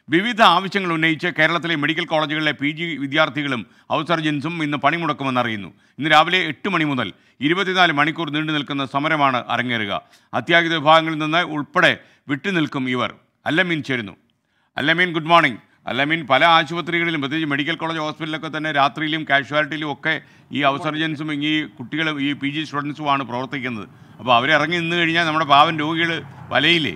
വിവിധ ആവശ്യങ്ങൾ ഉന്നയിച്ച് കേരളത്തിലെ മെഡിക്കൽ കോളേജുകളിലെ PG വിദ്യാർത്ഥികളും ഹൗസ് സർജൻസും ഇന്ന് പണിമുടക്കുമെന്ന് അറിയുന്നു. ഇന്ന് രാവിലെ 8 മണി മുതൽ 24 മണിക്കൂർ നീണ്ടു നിൽക്കുന്ന സമരമാണ് അരങ്ങേറുക. അത്യാഹിത വിഭാഗങ്ങളിൽ നിന്ന് ഉൾപ്പെടെ വിട്ടുനിൽക്കും ഇവർ. അല്ലമീൻ ചേരുന്നു. Allameen, good morning. അല്ലമീൻ, പല ആശുപത്രികളിലും പ്രത്യേകിച്ച് മെഡിക്കൽ കോളേജ് ഹോസ്പിറ്റലിലൊക്കെ തന്നെ രാത്രിയിലും കാഷ്വാലിറ്റിയിലും ഒക്കെ ഈ ഹൗസ് സർജൻസും ഈ കുട്ടികളും ഈ PG സ്റ്റുഡൻസുമാണ് പ്രവർത്തിക്കുന്നത്. അപ്പോൾ അവരിറങ്ങി നിന്ന് കഴിഞ്ഞാൽ നമ്മുടെ പാവം രോഗികൾ വലയില്ലേ?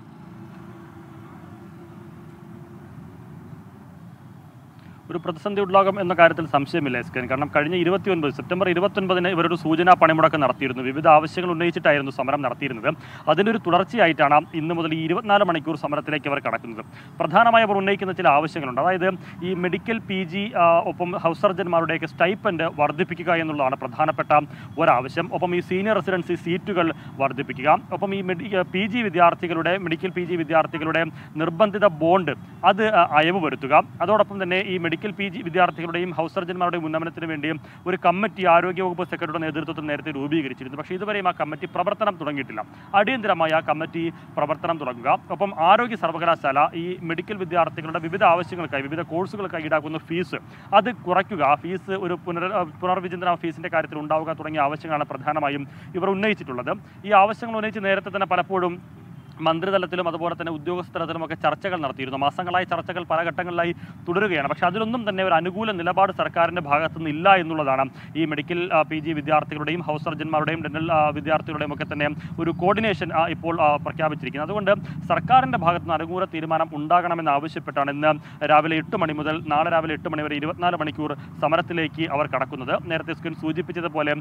ഒരു പ്രതിസന്ധി ഉണ്ടാകും എന്ന കാര്യത്തിൽ സംശയമില്ല എസ്കൻ. കാരണം കഴിഞ്ഞ സെപ്റ്റംബർ 29 ഇവരൊരു സൂചനാ പണിമുടക്കം നടത്തിയിരുന്നു. വിവിധ ആവശ്യങ്ങൾ ഉന്നയിച്ചിട്ടായിരുന്നു സമരം നടത്തിയിരുന്നത്. അതിൻ്റെ ഒരു തുടർച്ചയായിട്ടാണ് ഇന്ന് മുതൽ ഈ 24 മണിക്കൂർ സമരത്തിലേക്ക് അവർ കടക്കുന്നത്. പ്രധാനമായി അവർ ഉന്നയിക്കുന്ന ചില ആവശ്യങ്ങളുണ്ട്. അതായത് ഈ മെഡിക്കൽ PG ഒപ്പം ഹൗസ് സർജന്മാരുടെയൊക്കെ സ്റ്റൈപ്പൻഡ് വർദ്ധിപ്പിക്കുക എന്നുള്ളതാണ് പ്രധാനപ്പെട്ട ഒരാവശ്യം. ഒപ്പം ഈ സീനിയർ റെസിഡൻസി സീറ്റുകൾ വർദ്ധിപ്പിക്കുക. ഒപ്പം ഈ PG വിദ്യാർത്ഥികളുടെ മെഡിക്കൽ PG വിദ്യാർത്ഥികളുടെ നിർബന്ധിത ബോണ്ട് അത് അയവ് വരുത്തുക. അതോടൊപ്പം തന്നെ ഈ മെഡിക്കൽ PG വിദ്യാർത്ഥികളുടെയും ഹൗസ് സർജന്മാരുടെയും ഉന്നമനത്തിന് വേണ്ടിയും ഒരു കമ്മിറ്റി ആരോഗ്യവകുപ്പ് സെക്രട്ടറിയുടെ നേതൃത്വത്തിൽ നേരത്തെ രൂപീകരിച്ചിരുന്നു. പക്ഷേ ഇതുവരെയും ആ കമ്മിറ്റി പ്രവർത്തനം തുടങ്ങിയിട്ടില്ല. അടിയന്തരമായി ആ കമ്മിറ്റി പ്രവർത്തനം തുടങ്ങുക. ഒപ്പം ആരോഗ്യ സർവകലാശാല ഈ മെഡിക്കൽ വിദ്യാർത്ഥികളുടെ വിവിധ ആവശ്യങ്ങൾക്കായി വിവിധ കോഴ്സുകൾക്കായി ഈടാക്കുന്ന ഫീസ് അത് കുറയ്ക്കുക. ആ ഫീസ് ഒരു പുനർവിചിന്തന ഫീസിൻ്റെ കാര്യത്തിൽ ഉണ്ടാവുക തുടങ്ങിയ ആവശ്യങ്ങളാണ് പ്രധാനമായും ഇവർ ഉന്നയിച്ചിട്ടുള്ളത്. ഈ ആവശ്യങ്ങൾ ഉന്നയിച്ച് നേരത്തെ തന്നെ പലപ്പോഴും മന്ത്രിതലത്തിലും അതുപോലെ തന്നെ ഉദ്യോഗസ്ഥ തലത്തിലുമൊക്കെ ചർച്ചകൾ നടത്തിയിരുന്നു. മാസങ്ങളായി ചർച്ചകൾ പല ഘട്ടങ്ങളിലായി തുടരുകയാണ്. പക്ഷേ അതിലൊന്നും തന്നെ ഒരു അനുകൂല നിലപാട് സർക്കാരിൻ്റെ ഭാഗത്തുനിന്ന് ഇല്ല എന്നുള്ളതാണ് ഈ മെഡിക്കൽ PG വിദ്യാർത്ഥികളുടെയും ഹൗസ് സർജന്മാരുടെയും ഡെന്റൽ വിദ്യാർത്ഥികളുടെയും ഒക്കെ തന്നെ ഒരു കോർഡിനേഷൻ ഇപ്പോൾ പ്രഖ്യാപിച്ചിരിക്കുന്നത്. അതുകൊണ്ട് സർക്കാരിൻ്റെ ഭാഗത്തുനിന്ന് അനുകൂല തീരുമാനം ഉണ്ടാകണമെന്ന് ആവശ്യപ്പെട്ടാണ് ഇന്ന് രാവിലെ 8 മണി മുതൽ നാളെ രാവിലെ 8 മണി വരെ 24 മണിക്കൂർ സമരത്തിലേക്ക് അവർ കടക്കുന്നത്. നേരത്തെ സ്കിൻ സൂചിപ്പിച്ചതുപോലെ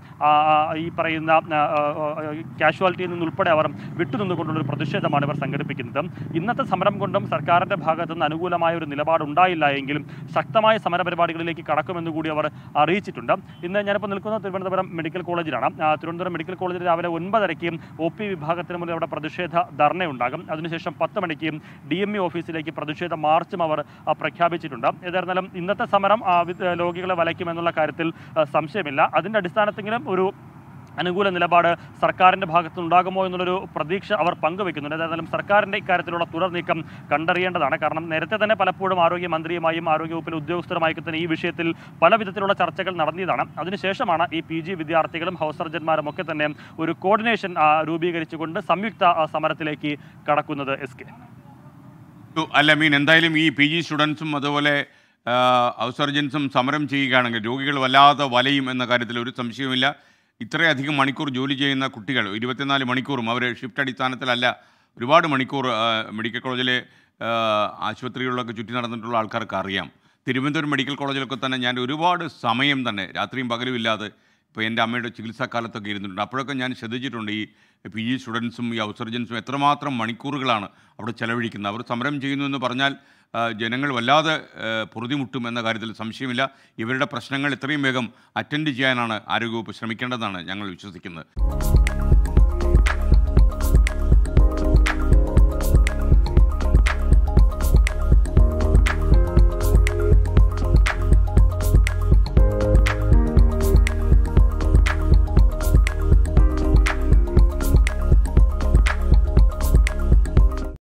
ഈ പറയുന്ന കാഷ്വാലിറ്റിയിൽ നിന്നുൾപ്പെടെ അവർ വിട്ടുനിന്നുകൊണ്ടുള്ളൊരു പ്രതിഷേധം ഇവർ സംഘടിപ്പിക്കുന്നത്. ഇന്നത്തെ സമരം കൊണ്ടും സർക്കാരിന്റെ ഭാഗത്തു നിന്ന് അനുകൂലമായ ഒരു നിലപാട് ഉണ്ടായില്ല എങ്കിലും ശക്തമായ സമരപരിപാടികളിലേക്ക് കടക്കുമെന്ന് കൂടി അവർ അറിയിച്ചിട്ടുണ്ട്. ഇന്ന് ഞാനിപ്പോൾ നിൽക്കുന്നത് തിരുവനന്തപുരം മെഡിക്കൽ കോളേജിലാണ്. തിരുവനന്തപുരം മെഡിക്കൽ കോളേജിൽ രാവിലെ 9:30 OP വിഭാഗത്തിന് മുന്നിൽ അവിടെ പ്രതിഷേധ ധർണയുണ്ടാകും. അതിനുശേഷം 10 മണിക്ക് DME ഓഫീസിലേക്ക് പ്രതിഷേധ മാർച്ചും അവർ പ്രഖ്യാപിച്ചിട്ടുണ്ട്. ഏതായിരുന്നാലും ഇന്നത്തെ സമരം രോഗികളെ വലയ്ക്കുമെന്നുള്ള കാര്യത്തിൽ സംശയമില്ല. അതിൻ്റെ അടിസ്ഥാനത്തിലും ഒരു അനുകൂല നിലപാട് സർക്കാരിൻ്റെ ഭാഗത്തുനിന്നുണ്ടാകുമോ എന്നുള്ളൊരു പ്രതീക്ഷ അവർ പങ്കുവെക്കുന്നുണ്ട്. ഏതായാലും സർക്കാരിൻ്റെ ഇക്കാര്യത്തിലുള്ള തുടർ നീക്കം കണ്ടറിയേണ്ടതാണ്. കാരണം നേരത്തെ തന്നെ പലപ്പോഴും ആരോഗ്യമന്ത്രിയുമായും ആരോഗ്യവകുപ്പിലെ ഉദ്യോഗസ്ഥരുമായി തന്നെ ഈ വിഷയത്തിൽ പല വിധത്തിലുള്ള ചർച്ചകൾ നടത്തിയതാണ്. അതിനുശേഷമാണ് ഈ PG വിദ്യാർത്ഥികളും ഹൗസ് സർജന്മാരും ഒക്കെ തന്നെ ഒരു കോർഡിനേഷൻ രൂപീകരിച്ചുകൊണ്ട് സംയുക്ത സമരത്തിലേക്ക് കടക്കുന്നത്. അല്ലമീൻ, എന്തായാലും ഈ PG സ്റ്റുഡൻസും അതുപോലെ ഹൗസ് സർജൻസും സമരം ചെയ്യുകയാണെങ്കിൽ രോഗികൾ വല്ലാതെ വലയും എന്ന കാര്യത്തിൽ ഒരു സംശയവുമില്ല. ഇത്രയധികം മണിക്കൂർ ജോലി ചെയ്യുന്ന കുട്ടികൾ 24 മണിക്കൂറും അവർ ഷിഫ്റ്റ് അടിസ്ഥാനത്തിലല്ല, ഒരുപാട് മണിക്കൂർ മെഡിക്കൽ കോളേജിലെ ആശുപത്രികളിലൊക്കെ ചുറ്റി നടന്നിട്ടുള്ള ആൾക്കാർക്ക് അറിയാം. തിരുവനന്തപുരം മെഡിക്കൽ കോളേജിലൊക്കെ തന്നെ ഞാൻ ഒരുപാട് സമയം തന്നെ രാത്രിയും പകലും ഇല്ലാതെ ഇപ്പോൾ എൻ്റെ അമ്മയുടെ ചികിത്സാക്കാലത്തൊക്കെ ഇരുന്നിട്ടുണ്ട്. അപ്പോഴൊക്കെ ഞാൻ ശ്രദ്ധിച്ചിട്ടുണ്ട് ഈ PG സ്റ്റുഡൻസും ഈ ഹൗസ് സർജൻസും എത്രമാത്രം മണിക്കൂറുകളാണ് അവിടെ ചെലവഴിക്കുന്നത്. അവർ സമരം ചെയ്യുന്നു എന്ന് പറഞ്ഞാൽ ജനങ്ങൾ വല്ലാതെ പൊറുതിമുട്ടും എന്ന കാര്യത്തിൽ സംശയമില്ല. ഇവരുടെ പ്രശ്നങ്ങൾ എത്രയും വേഗം അറ്റൻഡ് ചെയ്യാനാണ് ആരോഗ്യവകുപ്പ് ശ്രമിക്കേണ്ടതെന്നാണ് ഞങ്ങൾ വിശ്വസിക്കുന്നത്.